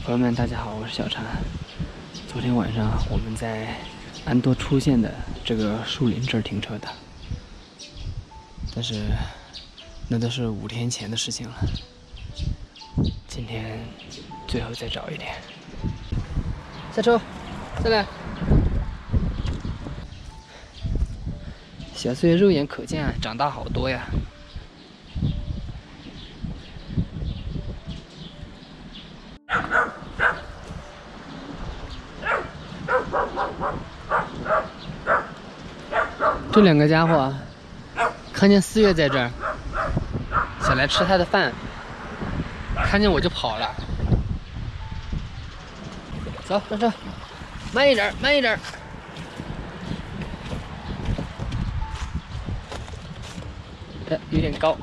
朋友们，大家好，我是小禅。昨天晚上我们在安多出现的这个树林这儿停车的，但是那都是5天前的事情了。今天最后再找一点。下车，再来。小岁肉眼可见啊，长大好多呀。这两个家伙啊，看见4月在这儿，想来吃他的饭，看见我就跑了。走，上车，慢一点，慢一点。有点高。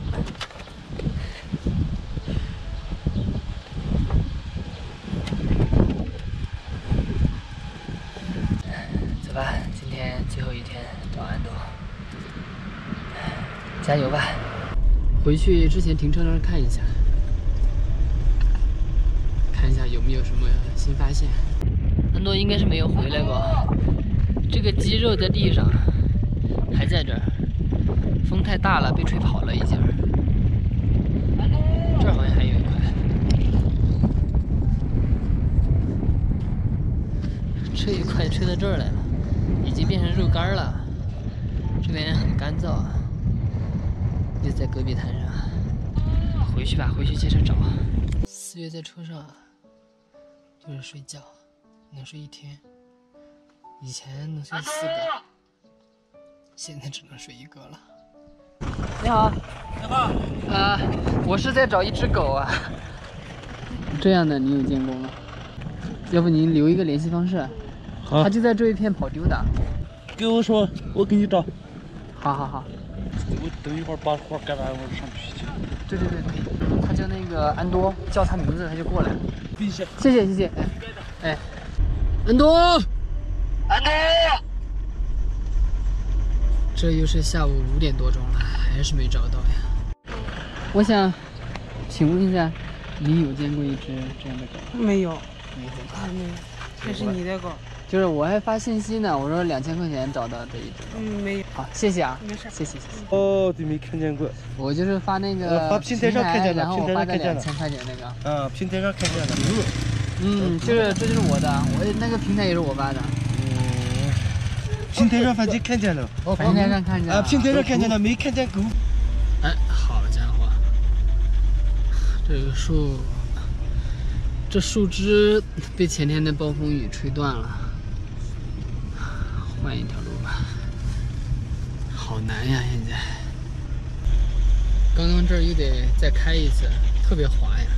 走吧，今天最后一天到安多，加油吧！回去之前停车那儿看一下，看一下有没有什么新发现。安多应该是没有回来过，这个鸡肉在地上，还在这儿。风太大了，被吹跑了一下。这儿好像还有一块。这一块吹到这儿来了，已经变成肉干了。这边很干燥，就在戈壁滩上。回去吧，回去接着找。4月在车上就是睡觉，能睡1天。以前能睡4个，现在只能睡1个了。你好， 你好。 我是在找一只狗啊。这样的你有见过吗？要不您留一个联系方式。 好。 它就在这一片跑丢的。 给我说，我给你找。 好好好。 我等一会儿把活干完，我上去去。 对对对，可以。他叫那个安多，叫他名字他就过来了。 谢谢。 谢谢谢谢。哎，安多，安多。这又是下午5点多钟了，还是没找到呀。我想请问一下，你有见过一只这样的狗？ 没有， 没见过。 没有，这是你的狗。 就是我还发信息呢，我说2000块钱找到这一只。 没有。 好，谢谢啊。 没事， 谢谢谢谢。 哦，对，没看见过。 我就是发那个发平台上看见了， 然后我发的平台上看见了 2000块钱那个。 平台上看见了。 这就是我的，我那个平台也是我发的。 平台上反正看见了。 平台上看见了。 平台上看见了，没看见狗。 哎，好家伙，这个树，这树枝被前天的暴风雨吹断了，换一条路吧。好难呀，现在。刚刚这儿又得再开一次，特别滑呀。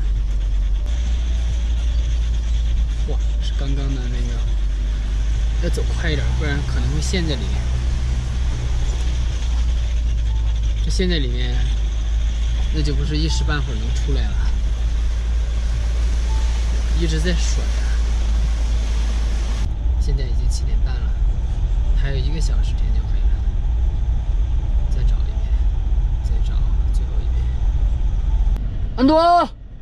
哇，是刚刚的那个，要走快一点，不然可能会陷在里面。这陷在里面，那就不是一时半会儿能出来了，一直在甩啊。现在已经7点半了，还有1个小时天就黑了。再找一遍，再找最后一遍。安多，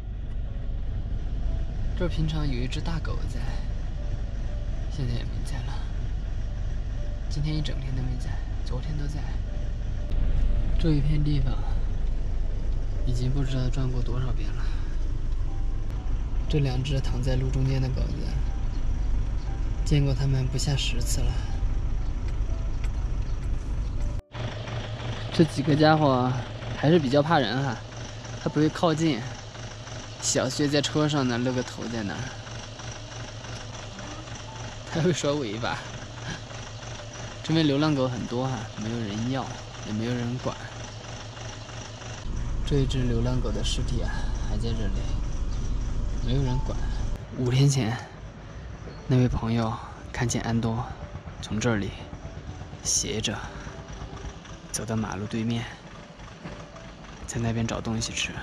这平常有一只大狗在，现在也没在了。今天一整天都没在，昨天都在。这一片地方已经不知道转过多少遍了。这2只躺在路中间的狗子，见过它们不下10次了。这几个家伙还是比较怕人哈，它不会靠近。小薛在车上呢，露个头在那儿，它会甩尾巴。这边流浪狗很多哈，没有人要，也没有人管。这一只流浪狗的尸体啊，还在这里，没有人管。5天前，那位朋友看见安多从这里斜着走到马路对面，在那边找东西吃。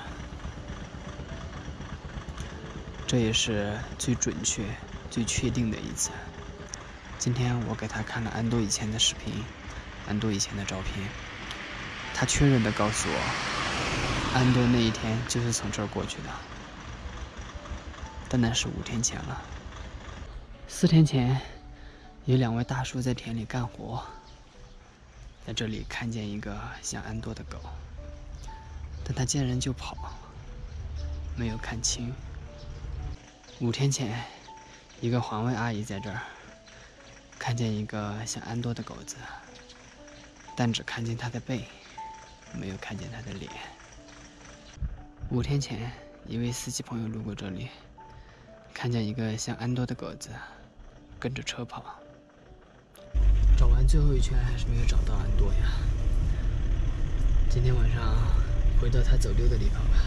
这也是最准确、最确定的一次。今天我给他看了安多以前的视频，安多以前的照片，他确认地告诉我，安多那一天就是从这儿过去的。 但那是5天前了。4天前，有2位大叔在田里干活，在这里看见一个像安多的狗，但他见人就跑，没有看清。5天前，一个环卫阿姨在这儿看见一个像安多的狗子，但只看见它的背，没有看见它的脸。5天前，一位司机朋友路过这里，看见一个像安多的狗子跟着车跑。找完最后一圈还是没有找到安多呀。今天晚上回到他走溜的地方吧。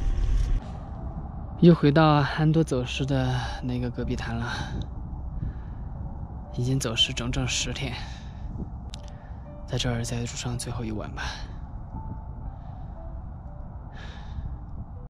又回到安多走失的那个戈壁滩了，已经走失整整10天，在这儿再住上最后一晚吧。